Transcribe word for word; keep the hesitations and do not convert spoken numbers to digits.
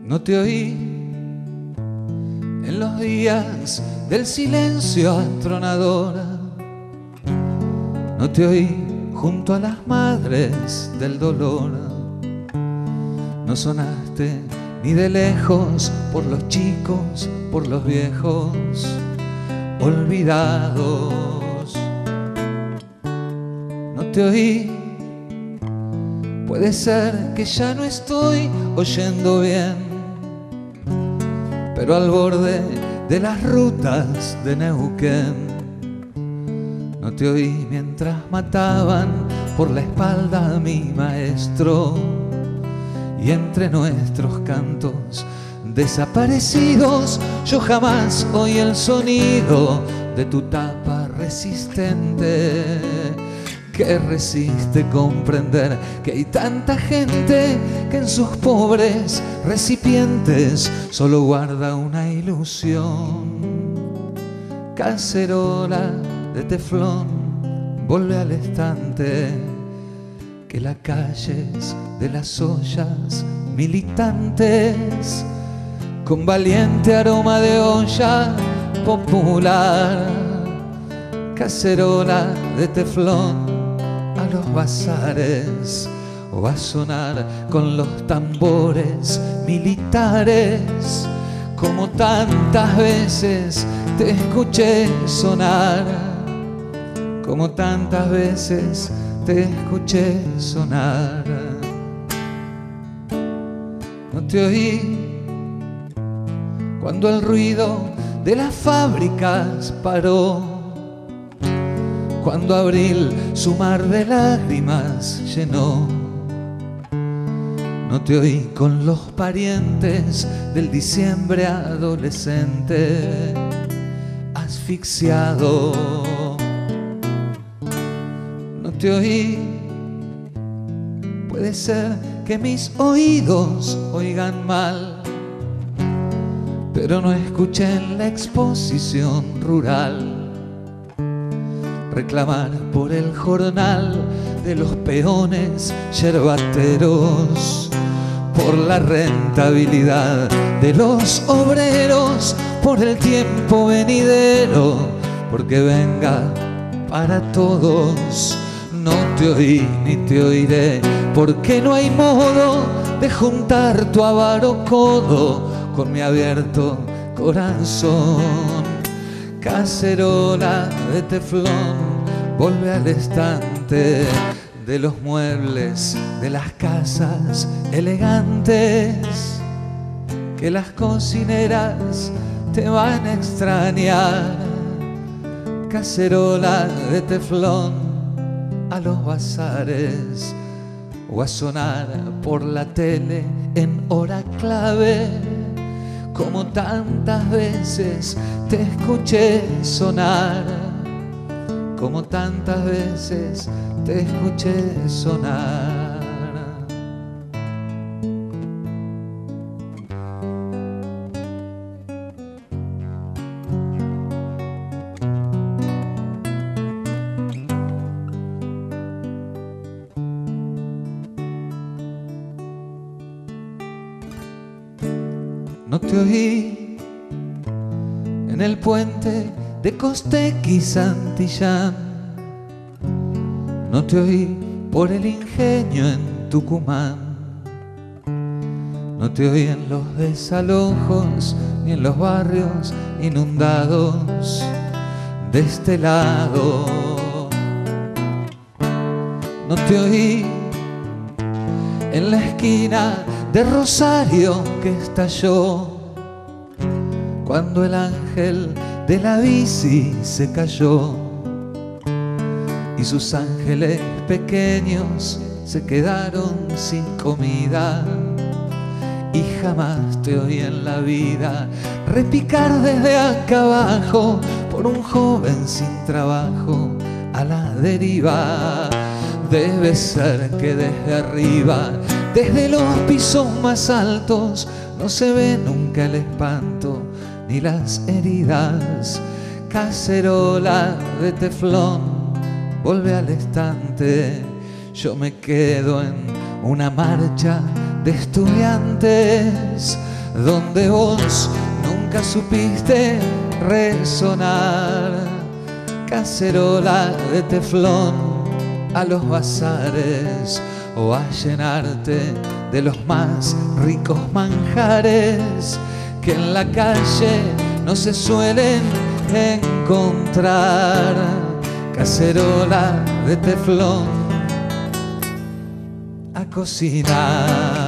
No te oí en los días del silencio atronador. No te oí junto a las madres del dolor. No sonaste ni de lejos por los chicos, por los viejos olvidados. No te oí. Puede ser que ya no estoy oyendo bien, pero al borde de las rutas de Neuquén no te oí mientras mataban por la espalda a mi maestro. Y entre nuestros cantos desaparecidos yo jamás oí el sonido de tu tapa resistente, que resiste comprender que hay tanta gente que en sus pobres recipientes solo guarda una ilusión. Cacerola de teflón, vuelve al estante, que las calles de las ollas militantes, con valiente aroma de olla popular. Cacerola de teflón, a los bazares va a sonar con los tambores militares, como tantas veces te escuché sonar, como tantas veces te escuché sonar. No te oí cuando el ruido de las fábricas paró, cuando abril su mar de lágrimas llenó. No te oí con los parientes del diciembre adolescente asfixiado. No te oí. Puede ser que mis oídos oigan mal, pero no escuchen la exposición rural reclamar por el jornal de los peones yerbateros, por la rentabilidad de los obreros, por el tiempo venidero, porque venga para todos. No te oí ni te oiré, porque no hay modo de juntar tu avaro codo con mi abierto corazón. Cacerola de teflón, vuelve al estante de los muebles de las casas elegantes, que las cocineras te van a extrañar. Cacerola de teflón, a los bazares o a sonar por la tele en hora clave, como tantas veces te escuché sonar, como tantas veces te escuché sonar. No te oí en el puente de Costequi Santillán, no te oí por el ingenio en Tucumán, no te oí en los desalojos ni en los barrios inundados de este lado. No te oí en la esquina de Rosario que estalló cuando el ángel de la bici se cayó y sus ángeles pequeños se quedaron sin comida. Y jamás te oí en la vida repicar desde acá abajo por un joven sin trabajo a la deriva. Debe ser que desde arriba, desde los pisos más altos, no se ve nunca el espanto ni las heridas. Cacerola de teflón, vuelve al estante. Yo me quedo en una marcha de estudiantes donde vos nunca supiste resonar. Cacerola de teflón a los bazares, o a llenarte de los más ricos manjares que en la calle no se suelen encontrar. Cacerola de teflón a cocinar.